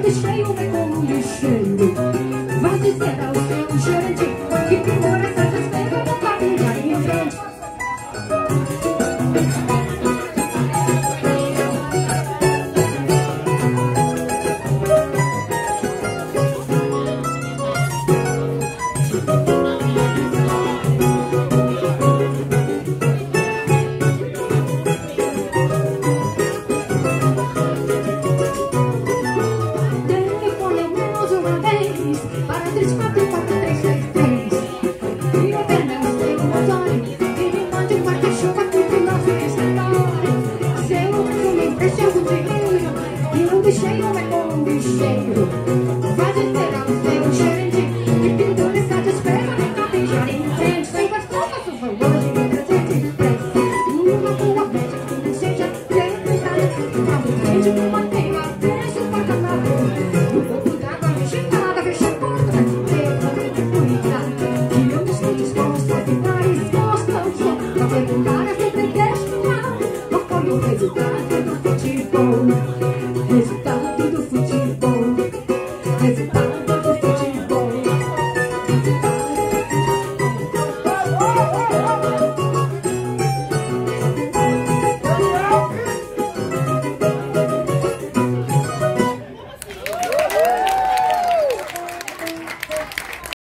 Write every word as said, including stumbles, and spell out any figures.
deixei o meu com lixeiro. Vai dizer ao seu gerente que pendura essa despeira no cabelo aí em frente. Deixei o meu com lixeiro. Vai dizer ao seu gerente que pendura essa despeira.